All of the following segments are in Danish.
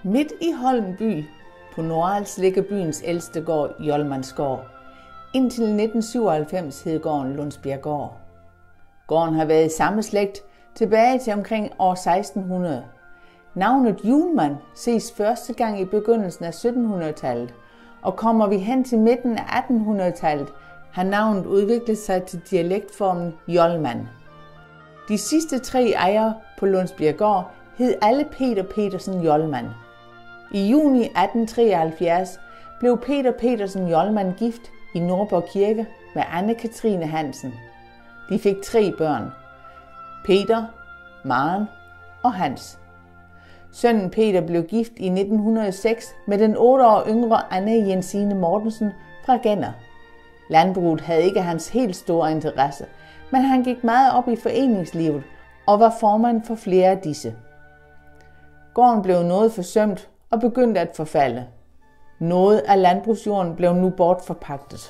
Midt i Holm by på Nordals ligger byens ældste gård, Jolmandsgård. Indtil 1997 hed gården Lundsbjerggård. Gården har været i samme slægt tilbage til omkring år 1600. Navnet Julemand ses første gang i begyndelsen af 1700-tallet, og kommer vi hen til midten af 1800-tallet, har navnet udviklet sig til dialektformen Jolmand. De sidste 3 ejere på Lundsbjerggård hed alle Peter Petersen Jolmand. I juni 1873 blev Peter Petersen Jolmand gift i Nordborg Kirke med Anne-Katrine Hansen. De fik 3 børn: Peter, Maren og Hans. Sønnen Peter blev gift i 1906 med den 8 år yngre Anne Jensine Mortensen fra Genner. Landbruget havde ikke hans helt store interesse, men han gik meget op i foreningslivet og var formand for flere af disse. Gården blev noget forsømt og begyndte at forfalde. Noget af landbrugsjorden blev nu bortforpagtet.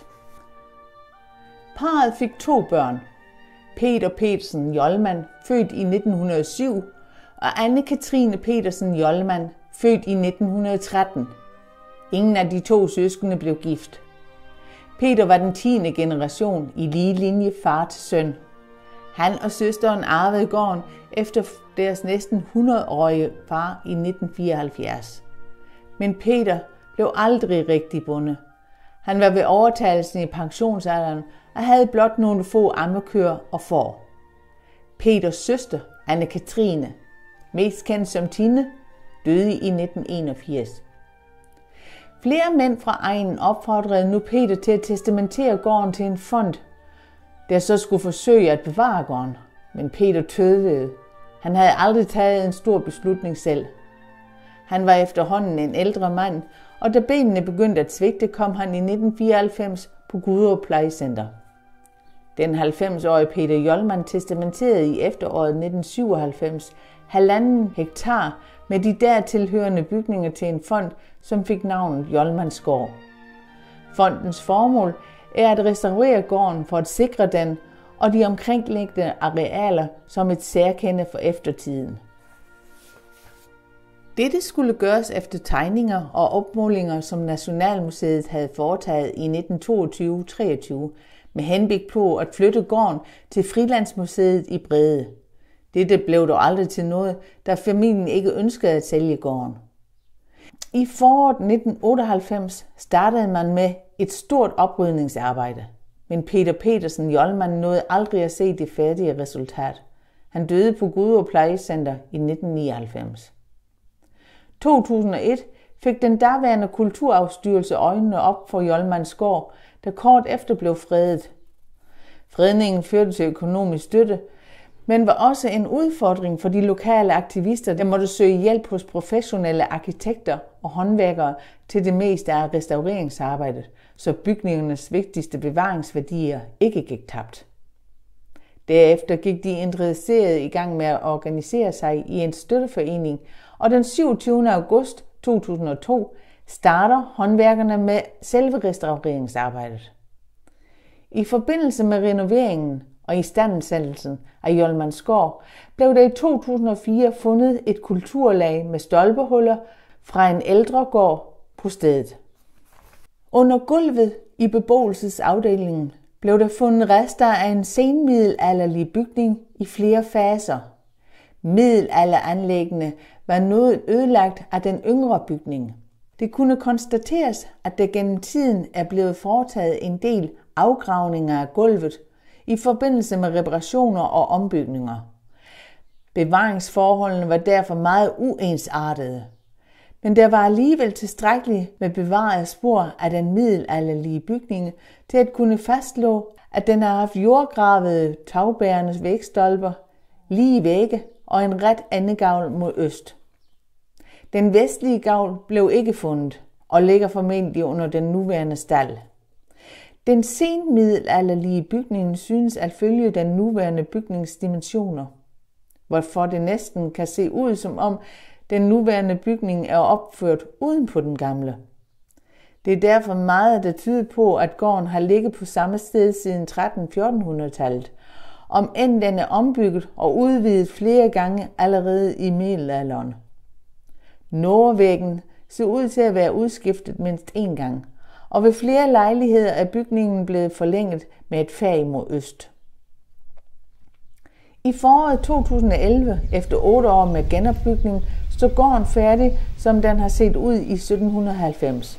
Parret fik 2 børn: Peter Petersen Jolmand, født i 1907, og Anne-Katrine Petersen Jolmand, født i 1913. Ingen af de 2 søskende blev gift. Peter var den 10. generation i lige linje far til søn. Han og søsteren arvede gården efter deres næsten 100-årige far i 1974. Men Peter blev aldrig rigtig bonde. Han var ved overtagelsen i pensionsalderen og havde blot nogle få ammekøer og får. Peters søster, Anne-Katrine, mest kendt som Tine, døde i 1981. Flere mænd fra egnen opfordrede nu Peter til at testamentere gården til en fond, der så skulle forsøge at bevare gården. Men Peter tøvede. Han havde aldrig taget en stor beslutning selv. Han var efterhånden en ældre mand, og da benene begyndte at svigte, kom han i 1994 på Guderup Plejecenter. Den 90-årige Peter Jolmand testamenterede i efteråret 1997 1,5 hektar med de dertilhørende bygninger til en fond, som fik navnet Jolmandsgård. Fondens formål er at restaurere gården for at sikre den og de omkringliggende arealer som et særkende for eftertiden. Dette skulle gøres efter tegninger og opmålinger, som Nationalmuseet havde foretaget i 1922-23 med henblik på at flytte gården til Frilandsmuseet i Brede. Dette blev dog aldrig til noget, da familien ikke ønskede at sælge gården. I foråret 1998 startede man med et stort oprydningsarbejde, men Peter Petersen Jolmand nåede aldrig at se det færdige resultat. Han døde på Guderup Plejecenter i 1999. 2001 fik den daværende kulturarvsstyrelse øjnene op for Jolmandsgård, der kort efter blev fredet. Fredningen førte til økonomisk støtte, men var også en udfordring for de lokale aktivister, der måtte søge hjælp hos professionelle arkitekter og håndværkere til det meste af restaureringsarbejdet, så bygningernes vigtigste bevaringsværdier ikke gik tabt. Derefter gik de interesserede i gang med at organisere sig i en støtteforening, og den 27. august 2002 starter håndværkerne med selve restaureringsarbejdet. I forbindelse med renoveringen og istandsættelsen af Jolmandsgård blev der i 2004 fundet et kulturlag med stolpehuller fra en ældre gård på stedet. Under gulvet i beboelsesafdelingen blev der fundet rester af en senmiddelalderlig bygning i flere faser. Middelalderanlæggene var noget ødelagt af den yngre bygning. Det kunne konstateres, at der gennem tiden er blevet foretaget en del afgravninger af gulvet i forbindelse med reparationer og ombygninger. Bevaringsforholdene var derfor meget uensartede, men der var alligevel tilstrækkeligt med bevarede spor af den middelalderlige bygning til at kunne fastslå, at den har haft jordgravede tagbærende vægstolper, lige vægge og en ret andegavl mod øst. Den vestlige gavl blev ikke fundet og ligger formentlig under den nuværende stald. Den senmiddelalderlige bygning synes at følge den nuværende bygningsdimensioner, hvorfor det næsten kan se ud som om den nuværende bygning er opført uden på den gamle. Det er derfor meget, der tyder på, at gården har ligget på samme sted siden 1300-1400-tallet, om end den er ombygget og udvidet flere gange allerede i middelalderen. Nordvæggen ser ud til at være udskiftet mindst en gang, og ved flere lejligheder er bygningen blevet forlænget med et fag mod øst. I foråret 2011, efter 8 år med genopbygning, stod gården færdig, som den har set ud i 1790.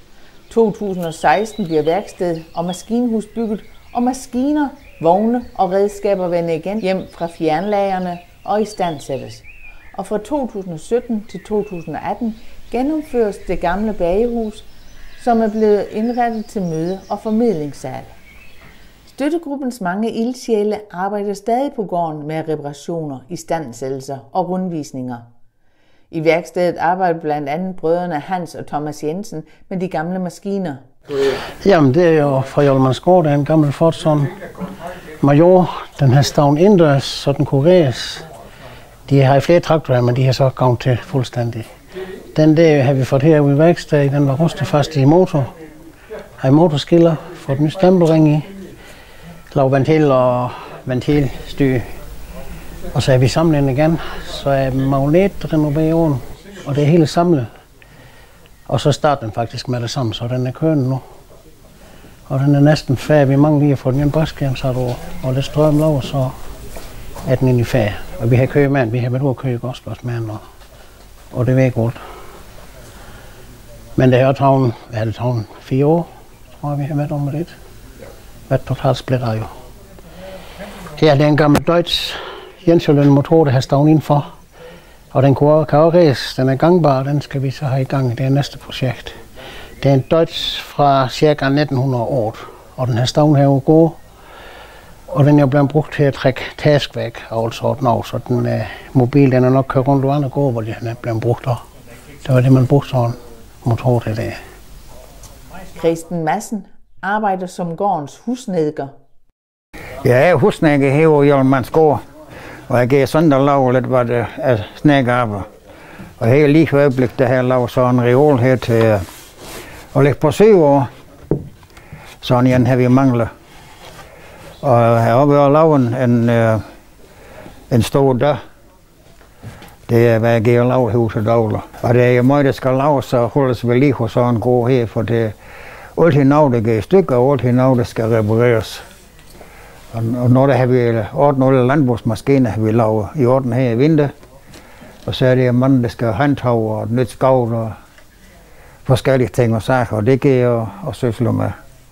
2016 bliver værksted og maskinhus bygget, og maskiner, vogne og redskaber vender igen hjem fra fjernlagerne og istandsættes. Og fra 2017 til 2018 gennemføres det gamle bagehus, som er blevet indrettet til møde- og formidlingssal. Støttegruppens mange ildsjæle arbejder stadig på gården med reparationer, istandsættelser og rundvisninger. I værkstedet arbejder blandt andet brødrene Hans og Thomas Jensen med de gamle maskiner. Jamen, det er jo fra Jolmandsgård, der er en gammel Ford Major. Den har stået indendørs, så den kunne ræs. De har flere traktorer, men de har så gavnet til fuldstændig. Den der har vi fået herude i værkstedet, den var rustet fast i motor. Har motorskiller, fået ny stempelring i, lav ventil og ventilstyr. Og så er vi samlet den igen, så er magnetrenoveringen, og det er hele samlet. Og så starter den faktisk med det samme, så den er kørende nu. Og den er næsten færdig. Vi mangler lige at få den i en brætskærm, og lidt strøm lav, så er den inde i færdig. Og vi har kørt med den, vi har været ude at køre også med den, og det er ikke godt. Men det har taget 4 år, tror jeg, vi har været om lidt. Været totalt splitter jo. Her er en gammel Deutz Jenshjullen motor, der har stået indenfor. Og den kan også ræse, den er gangbar, den skal vi så have i gang. Det er næste projekt. Det er en Deutz fra ca. 1908, og den har stået her og gå. Og den er blevet brugt til at trække task væk og alt sådan noget, så den er mobil, den er nok kørt rundt og andre går, hvor den er blevet brugt. Det var det, man brugte sådan motor til det. Christen Madsen arbejder som gårdens husnedker. Jeg er husnedker her i Jolmandsgård, og jeg giver sådan der laver lidt, hvad det er snedkerarbejde. Og her lige for øjeblik, der har jeg lavet sådan en reol her til at lægge på 7 år. Sådan en har vi manglet. Og jeg har også lavet en stor dør. Det er, hvad jeg giver lavet huset dagligt. Og det er jo meget, der skal laves, så holdes vi lige hos sådan en gård her, for det er altid noget, der går i stykker, og altid noget, der skal repareres. Og når der har vi ordnet landbrugsmaskiner, har vi lavet i orden her i vinter. Og så er det mange, der skal handhave og nyt skavl og forskellige ting og sager, og det giver jeg og søsler med.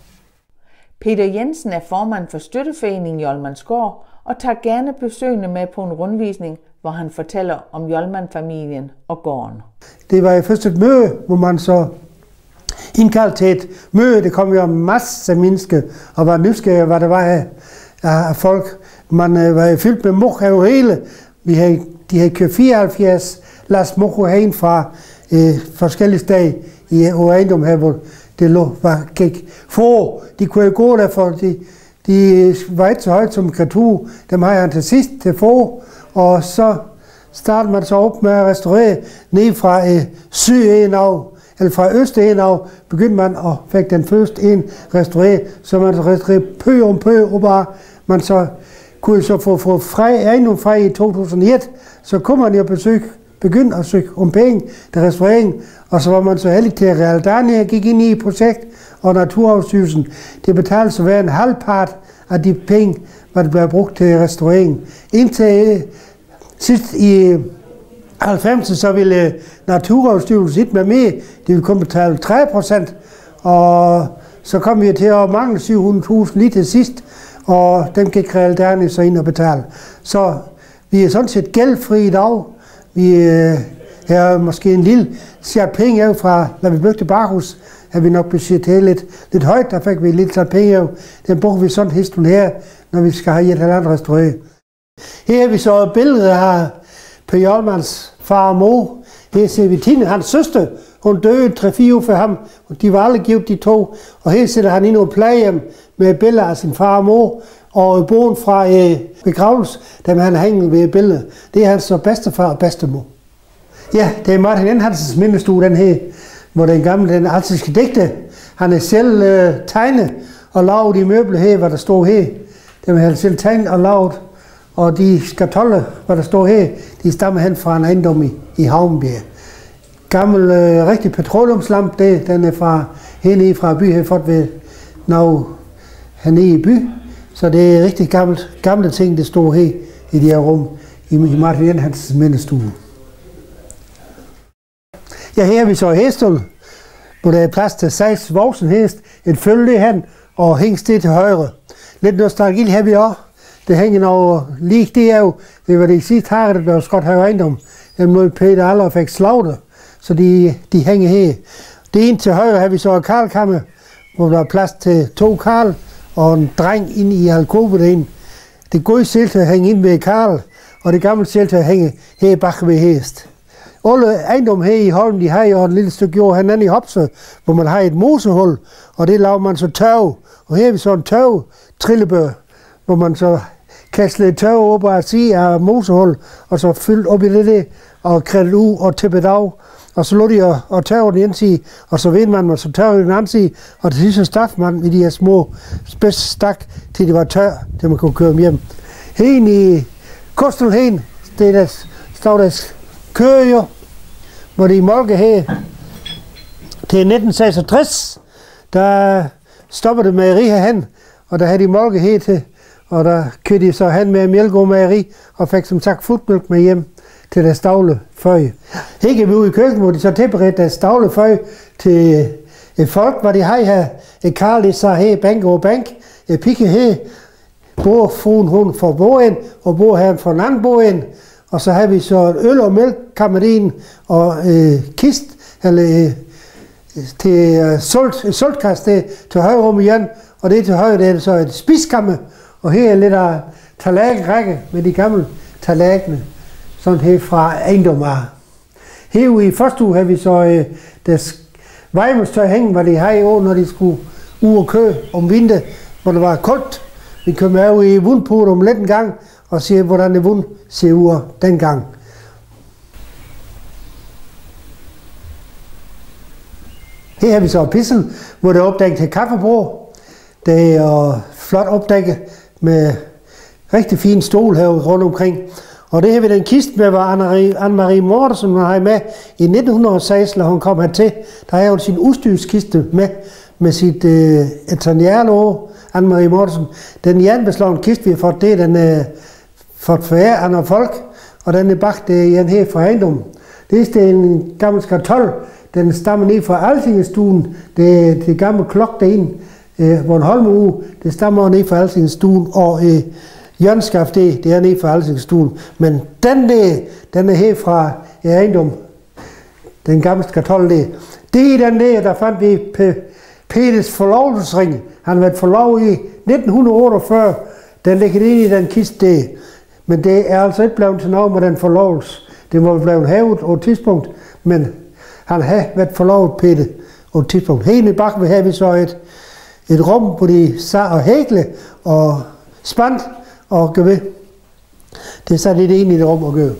Peter Jensen er formand for Støtteforeningen Jolmandsgård og tager gerne besøgende med på en rundvisning, hvor han fortæller om Jolman-familien og gården. Det var først et møde, hvor man så indkaldte til et møde. Det kom jo en masse mennesker og var nysgerrige, hvad der var af folk. Man var fyldt med mok over hele. De havde kørt 74 last mok herinde fra forskellige steder i ejendom her, hvor det gik få. De kunne jo gå der, for de var ikke så højt som kreatur. Dem har han til sidst til få, og så startede man så op med at restaurere ned fra syd af, eller fra øst af, begyndte man at fik den første en restaureret, så man restaurerede pø om pø, og bare man så kunne så få ejendom fra i 2001, så kunne man jo begynde at søge om penge til restaurering, og så var man så heldig til at Realdania gik ind i et projekt, og Naturarvsstyrelsen, det betalte så hver en halvpart af de penge, hvad der blev brugt til restaurering. Indtil sidst i 90'erne, så ville Naturarvsstyrelsen ikke med, de ville kun betale 3%, og så kom vi til at mangle 700.000 lige til sidst, og dem gik Realdania så ind og betale. Så vi er sådan set gældfri i dag. Vi har måske en lille sjat penge af fra, når vi byggede Barhus, har vi nok budgettet lidt højt, der fik vi lidt sjat penge af. Den bruger vi sådan hesten her, når vi skal have et eller andet restaureret. Her har vi så et billede af Per Jolmans far og mor. Her ser vi Tine, hans søster. Hun døde 3-4 år for ham, og de var aldrig givet de to. Og her sætter han ind på plejehjem med billeder af sin far og mor. Og bogen fra begravelse, dem han hænger ved billedet, det er hans bedstefar og bedstemor. Ja, det er Martin Enhansens mindestue, den her, hvor den gamle, den altiske digte. Han er selv tegnet og lavet de møbler her, hvad der står her. Dem har han selv tegnet og lavet. Og de skatoller, hvad der står her, de stammer hen fra en ejendom i Havnbjerg. gammel, rigtig petroleumslampe, den er fra hernede fra byen, har fået ved noget hernede i by. Så det er rigtig gamle ting, der står her i de her rum i Martin Jenhans mindestue. Ja, her er vi så i Hestol, hvor der er plads til 6 voksen hest, et følge hen og hængst det til højre. Lidt nostalgi her vi også. Det hænger noget lige det er jo, det var det sidste her, der blev skot her ejendom. Den måde Peter Aller fik slagtet, så de hænger her. Det ene til højre har vi så karlkammer, hvor der er plads til 2 karl og en dreng inde i alkoven. Det gode sælter hænger ind ved karl, og det gamle sælter hænger her bag ved hest. Alle ejendom her i Holm, de har jo et lille stykke jord herinde i Hopse, hvor man har et mosehul, og det laver man så tørv. Og her er vi så en trillebør, hvor man så kaster lidt tørv op og sige af mosehul, og så fyldt op i det og krædet ud og tippet af. Og så lå de og tørver den ene side, og så ved man, og så tørver den anden side, og til sidst så staf man i de her små spidsstak, til det var tør, til man kunne køre dem hjem. Hen i Kostelhen, det der står der kører jo, hvor de molke her til 1966, der stopper det mejeri herhen, og der havde de molke her til, og der kørte de så hen med Mjælgaard Mejeri, og fik som sagt futmælk med hjem til deres stavleføje. Her kan vi ud i køkkenet, hvor de så tilberedte deres stavleføje til et folk, hvor de har her et karl, der så her bank over bank, et pikke her, bordfruen hun for bordend, og bordherren for en anden bordend, og så har vi så øl og mælkkammerin og kist, eller til soltkast til højre rum igen, og det til højre, det er så et spiskammer, og her er lidt af tallerkenrække med de gamle tallerkener, sådan her fra ejendommen. Her i første uge har vi så deres vejmøstøj hænge, hvor de har i år, når de skulle ud og køre om vinteren, hvor det var koldt. Vi kommer af i vundport om lidt en gang, og ser, hvordan det vund ser ud dengang. Her har vi så pissel, hvor det er opdækket til kaffebord. Det er flot opdækket med rigtig fin stol her rundt omkring. Og det her ved den kiste med, hvor Anne-Marie Mortensen har med i 1916, når hun kom hertil. Der har hun sin udstyrskiste med sit eternjærlår, Anne-Marie Mortensen. Den jernbeslående kiste, vi har fået, det den er fået foræret af nogle folk, og den er bagt igen her fra ejendommen. Det er en gammel skatol, den stammer ned fra Altingestuen. Det er det gamle klok derinde, hvor en Holmeuge, det stammer ned fra Altingestuen, og hjørneskab, det er nede fra Altingestuen. Men den er her fra ejendommen, den gamle skatol der. Det er den der fandt vi Peters forlovelsesring. Han har været forlovet i 1948. Den ligger inde i den kiste der. Men det er altså ikke blevet til noget med den forloves. Det må blive hævet på et tidspunkt, men han har været forlovet Peter på et tidspunkt. Helt i bakken har vi så et rum, hvor de sad og hækle og spændt og gør ved. Det er så lidt ind i det rum at gøre.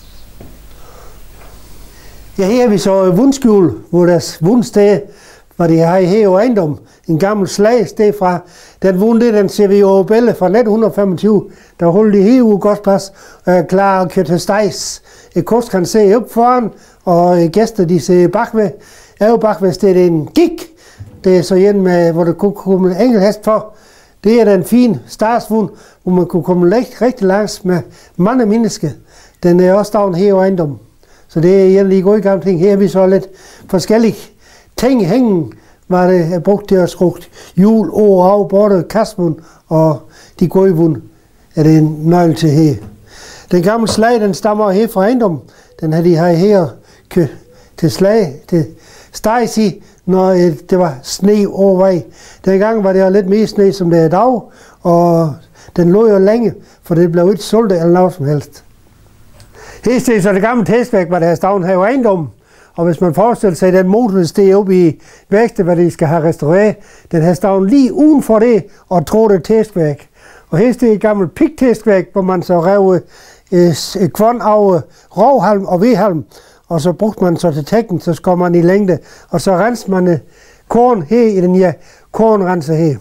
Ja, her er vi så vundskjul, hvor deres vundsted, hvor de har her i ejendom, en gammel slagsted fra. Den vund, den ser vi jo bælle fra 1925. Der holdt de her uge godsplads, klar at køre til stejs. Et kost kan se op foran, og gæster de ser bagved. Bagved det er en gik. Det er så en med, hvor der kunne komme en enkelt hest for. Det er den fine starsvund, hvor man kunne komme rigtig langt med mange mennesker. Den er også stavnet her i ejendommen. Så det er egentlig gode gamle ting. Her er vi så lidt forskellige ting hængen, var det er brugt til at skrugt hjul, over, af, både kastvund og de gode vund, er det en nøgle til her. Den gamle slag, den stammer her fra ejendommen. Den har de her til slag, til stejs i, når det var sne over vej. Dengang var det lidt mere sne, som det er i dag, og den lå jo længe, for det blev ikke solgt eller noget som helst. Her ser så det gamle tæstværk, hvor der er stavnet her i ejendommen. Og hvis man forestiller sig, at den motor, der steg op i værkstedet, hvad de skal have restaureret, den har stavnet lige uden for det og trådt et tæstværk. Og her er et gammelt pigtæstværk, hvor man så rev et kvånd af rovhalm og vedhalm, og så brugte man så til tækken, så skår man i længde, og så renser man korn her i den her kornrenser her.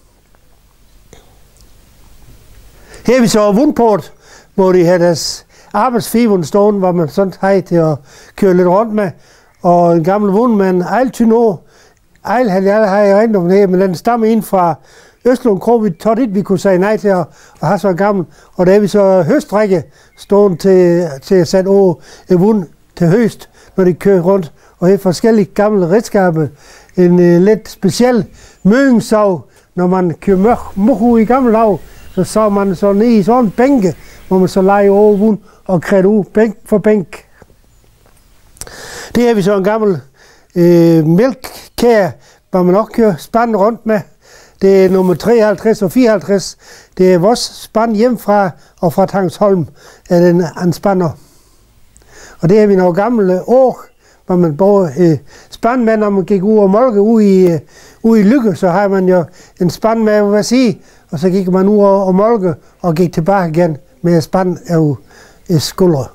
Her er vi så vundport, hvor de har deres arbejdsfiberen stående, hvor man sådan har til at køre lidt rundt med, og en gammel vundmand, Ejlty nu. Ejl havde jeg rent om det, men den stammer ind fra Østlund Krog. Vi tog dit, vi kunne sige nej til at have så gammel. Og der er vi så høstrække stående til at sætte over en vund til høst, når de kører rundt. Og det er forskellige gamle redskaber. En lidt speciel mødingssav, når man kører mok i gamle lav, så man så ned i sådan en bænke, hvor man så leger over vund og kræder ud bænk for bænk. Det er vi så en gammel mælkkær, hvor man også kører spand rundt med. Det er nummer 53 og 54. Det er vores spand hjemmefra og fra Tangsholm er den en spander. Og det er vi nogle gamle år, hvor man både spand med, når man gik ud og molke ude i Lykke, så har man jo en spand med, hvad sige, og så gik man ud og molke og gik tilbage igen med spand af skuldre.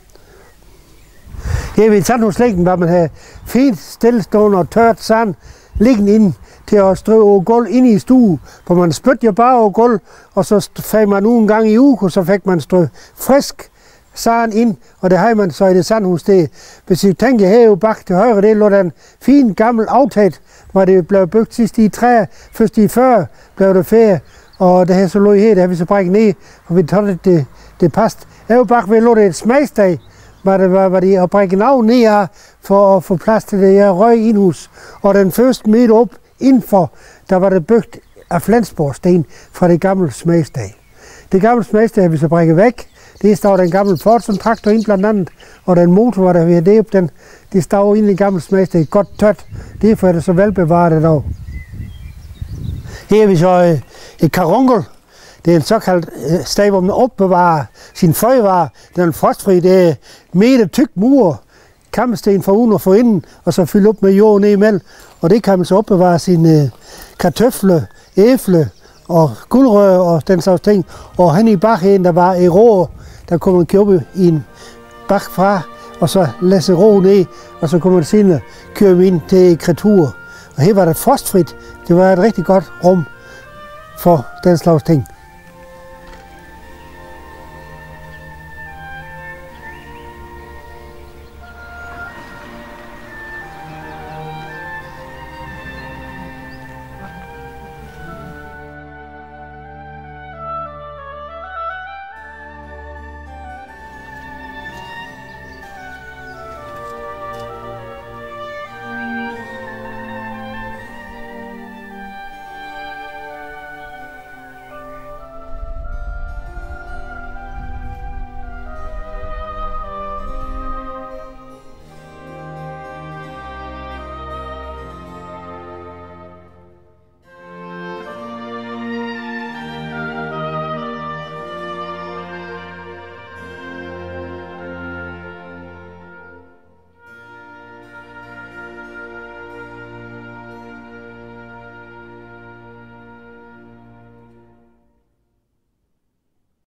Her er vi i sandhuslægten, hvor man har fint stillestående og tørt sand liggende ind til at strø over gulv inde i stue, hvor man spytte jo bare over gulv, og så fik man en gang i uge, og så fik man strø frisk sand ind, og det har man så i det sandhus. Det, hvis I tænker her bag til højre, det lå der en fin gammel aftæt, hvor det blev bygget sidst i træ, først i 40 blev det ferie, og det her så lå i her, det har vi så brækket ned, og vi tog det passede. Her bag ved lå det et smagsdag, hvor de har brækket navn ned her, for at få plads til det her røg indhus. Og den første meter op indenfor, der var det bygget af Flensborgsten fra det gamle smagsdag. Det gamle smagsdag har vi så brækket væk. Det står den gamle Fordson-traktor ind blandt andet, og den motor, var der ved det op, det står ind i den gamle smagsdag godt tørt. Derfor er det så velbevaret i dag. Her er vi så et karunkel. Det er en såkaldt sted, hvor man opbevarer sin fødevarer. Den er frostfri. Det er meter tyk mur, kammesten for uden og for inden, og så fylde op med jord ned imellem. Og det kan man så opbevare sine kartøfler, æble og guldrødder og den slags ting. Og hen i bakken, der var et rå, der kunne man købe i en bak fra, og så læse rå ned, og så kunne man senere køre ind til kreaturer. Og her var det frostfrit. Det var et rigtig godt rum for den slags ting.